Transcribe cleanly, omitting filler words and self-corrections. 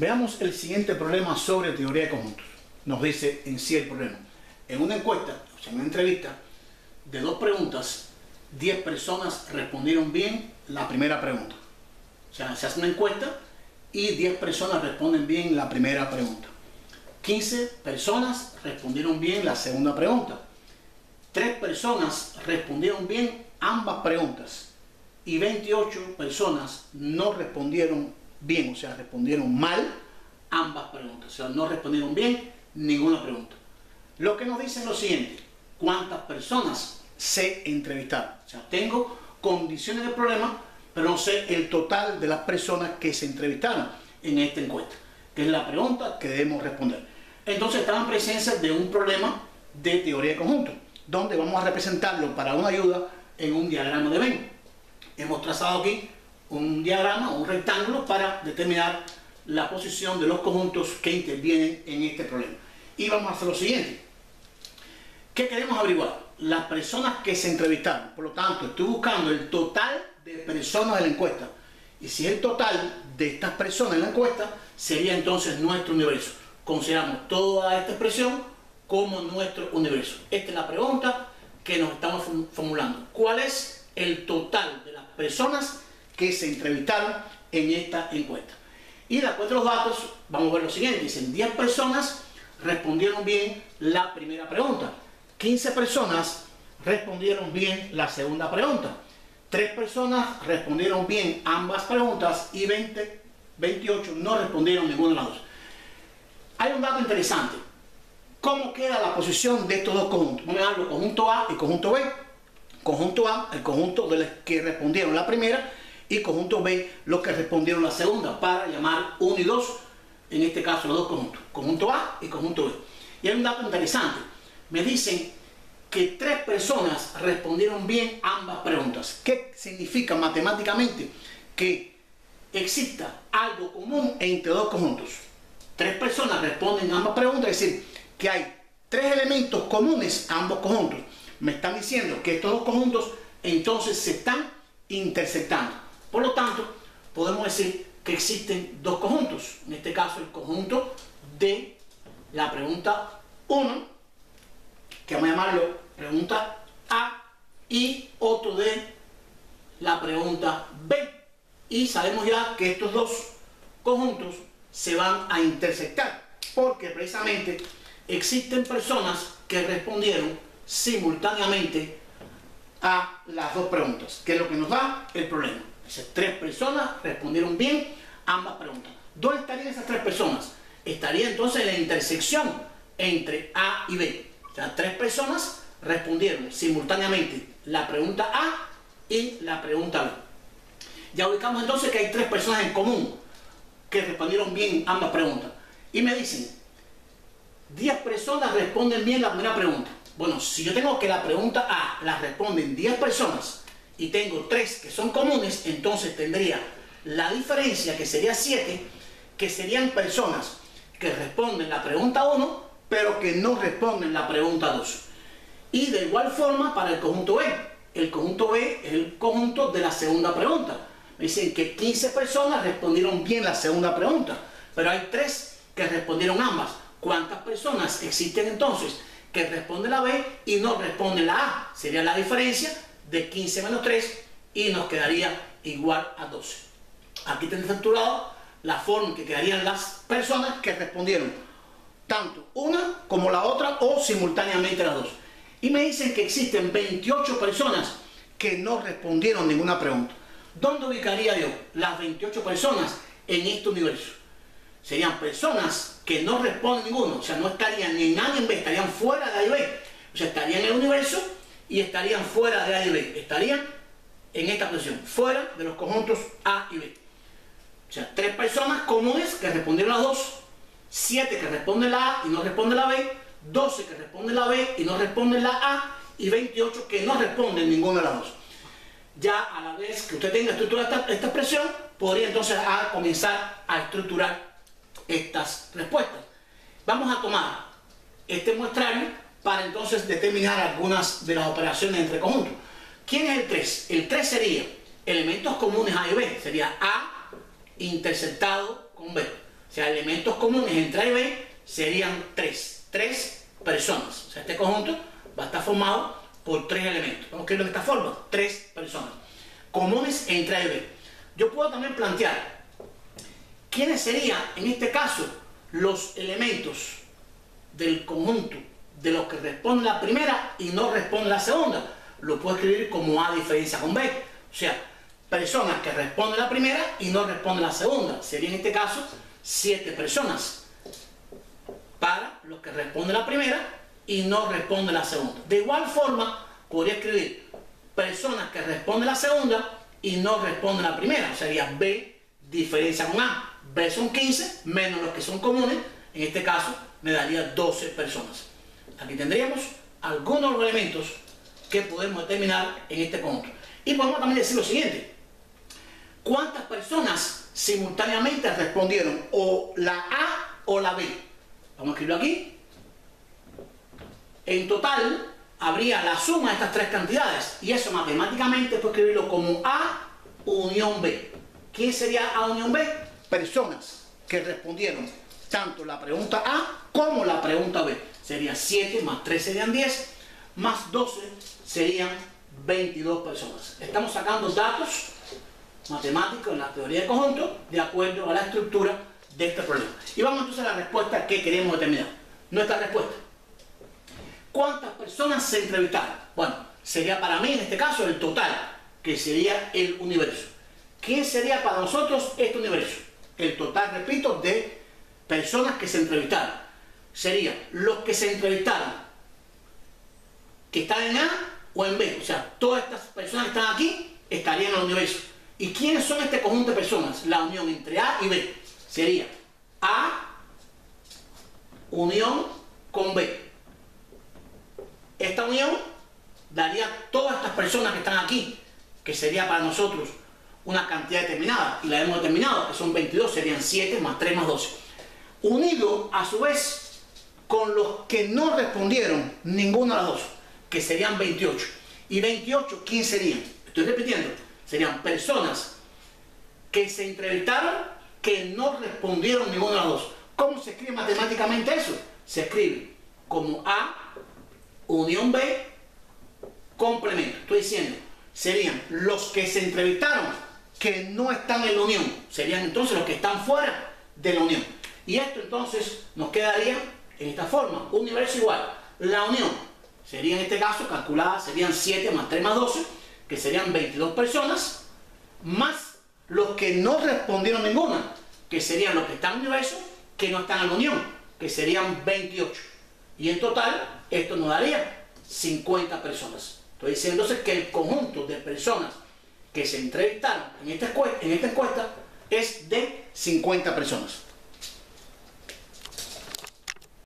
Veamos el siguiente problema sobre teoría de conjuntos. Nos dice en sí el problema. En una encuesta, o sea, en una entrevista de 2 preguntas, 10 personas respondieron bien la primera pregunta. O sea, se hace una encuesta y 10 personas responden bien la primera pregunta. 15 personas respondieron bien la segunda pregunta. 3 personas respondieron bien ambas preguntas. Y 28 personas no respondieron bien, o sea, respondieron mal ambas preguntas. O sea, no respondieron bien ninguna pregunta. Lo que nos dice es lo siguiente: ¿cuántas personas se entrevistaron? O sea, tengo condiciones de problema, pero no sé el total de las personas que se entrevistaron en esta encuesta, que es la pregunta que debemos responder. Entonces, estamos en presencia de un problema de teoría de conjuntos, donde vamos a representarlo para una ayuda en un diagrama de Venn. Hemos trazado aquí un diagrama, un rectángulo, para determinar la posición de los conjuntos que intervienen en este problema. Y vamos a hacer lo siguiente. ¿Qué queremos averiguar? Las personas que se entrevistaron. Por lo tanto, estoy buscando el total de personas de la encuesta. Y si el total de estas personas en la encuesta, sería entonces nuestro universo. Consideramos toda esta expresión como nuestro universo. Esta es la pregunta que nos estamos formulando. ¿Cuál es el total de las personas que se entrevistaron en esta encuesta? Y de acuerdo a los datos, vamos a ver lo siguiente. Dicen 10 personas respondieron bien la primera pregunta. 15 personas respondieron bien la segunda pregunta. 3 personas respondieron bien ambas preguntas y 28 no respondieron ninguna de las dos. Hay un dato interesante. ¿Cómo queda la posición de estos dos conjuntos? Vamos a llamarlo conjunto A y conjunto B. Conjunto A, el conjunto de los que respondieron la primera, y conjunto B, los que respondieron la segunda, para llamar 1 y 2, en este caso los dos conjuntos, conjunto A y conjunto B. Y hay un dato interesante. Me dicen que 3 personas respondieron bien ambas preguntas. ¿Qué significa matemáticamente? Que exista algo común entre dos conjuntos. 3 personas responden ambas preguntas, es decir, que hay 3 elementos comunes a ambos conjuntos. Me están diciendo que estos dos conjuntos entonces se están intersectando. Por lo tanto, podemos decir que existen 2 conjuntos. En este caso, el conjunto de la pregunta 1, que vamos a llamarlo pregunta A, y otro de la pregunta B. Y sabemos ya que estos 2 conjuntos se van a intersectar, porque precisamente existen personas que respondieron simultáneamente a las 2 preguntas, que es lo que nos da el problema. Dice, 3 personas respondieron bien ambas preguntas. ¿Dónde estarían esas 3 personas? Estaría entonces en la intersección entre A y B. O sea, 3 personas respondieron simultáneamente la pregunta A y la pregunta B. Ya ubicamos entonces que hay 3 personas en común que respondieron bien ambas preguntas. Y me dicen, 10 personas responden bien la primera pregunta. Bueno, si yo tengo que la pregunta A la responden 10 personas y tengo 3 que son comunes, entonces tendría la diferencia, que sería 7, que serían personas que responden la pregunta 1, pero que no responden la pregunta 2. Y de igual forma para el conjunto B. El conjunto B es el conjunto de la segunda pregunta. Me dicen que 15 personas respondieron bien la segunda pregunta, pero hay 3 que respondieron ambas. ¿Cuántas personas existen entonces que responden la B y no responden la A? Sería la diferencia de 15 menos 3 y nos quedaría igual a 12. Aquí tengo estructurado la forma en que quedarían las personas que respondieron tanto una como la otra o simultáneamente las 2. Y me dicen que existen 28 personas que no respondieron ninguna pregunta. ¿Dónde ubicaría yo las 28 personas en este universo? Serían personas que no responden ninguno, o sea, no estarían ni en A ni en B, estarían fuera de A y B. O sea, estarían en el universo y estarían fuera de A y B. Estarían en esta posición, fuera de los conjuntos A y B. O sea, 3 personas comunes que respondieron las 2, 7 que responden la A y no responden la B, 12 que responden la B y no responden la A, y 28 que no responden ninguna de las 2. Ya a la vez que usted tenga estructurada esta expresión, podría entonces comenzar a estructurar estas respuestas. Vamos a tomar este muestrario para entonces determinar algunas de las operaciones entre conjuntos. ¿Quién es el 3? El 3 sería elementos comunes A y B. Sería A intersectado con B. O sea, elementos comunes entre A y B serían 3. 3 personas. O sea, este conjunto va a estar formado por 3 elementos. Vamos a escribirlo de esta forma. 3 personas. Comunes entre A y B. Yo puedo también plantear quiénes serían, en este caso, los elementos del conjunto de los que responde la primera y no responde la segunda. Lo puedo escribir como A diferencia con B. O sea, personas que responden la primera y no responden la segunda. Sería en este caso 7 personas para los que responden la primera y no responden la segunda. De igual forma, podría escribir personas que responden la segunda y no responden la primera. O sea, sería B diferencia con A. B son 15 menos los que son comunes. En este caso me daría 12 personas. Aquí tendríamos algunos de los elementos que podemos determinar en este conjunto. Y podemos también decir lo siguiente: ¿cuántas personas simultáneamente respondieron o la A o la B? Vamos a escribirlo aquí. En total habría la suma de estas tres cantidades, y eso matemáticamente puedo escribirlo como A unión B. ¿Quién sería A unión B? Personas que respondieron tanto la pregunta A como la pregunta B. Sería 7 más 3 serían 10, más 12 serían 22 personas. Estamos sacando datos matemáticos en la teoría de conjuntos de acuerdo a la estructura de este problema. Y vamos entonces a la respuesta que queremos determinar. Nuestra respuesta: ¿cuántas personas se entrevistaron? Bueno, sería para mí en este caso el total, que sería el universo. ¿Quién sería para nosotros este universo? El total, repito, de personas que se entrevistaron. Serían los que se entrevistaron que están en A o en B. O sea, todas estas personas que están aquí estarían en el universo. ¿Y quiénes son este conjunto de personas? La unión entre A y B. Sería A unión con B. Esta unión daría todas estas personas que están aquí, que sería para nosotros una cantidad determinada, y la hemos determinado, que son 22, serían 7 más 3 más 12. Unido a su vez con los que no respondieron ninguna de las dos, que serían 28. ¿Y 28 quién serían? Estoy repitiendo, serían personas que se entrevistaron que no respondieron ninguna de las dos. ¿Cómo se escribe matemáticamente eso? Se escribe como A unión B complemento. Estoy diciendo, serían los que se entrevistaron que no están en la unión, serían entonces los que están fuera de la unión. Y esto entonces nos quedaría en esta forma: universo igual, la unión sería en este caso calculada, serían 7 más 3 más 12, que serían 22 personas, más los que no respondieron ninguna, que serían los que están en el universo que no están en la unión, que serían 28. Y en total esto nos daría 50 personas. Estoy diciendo entonces que el conjunto de personas que se entrevistaron en esta encuesta es de 50 personas.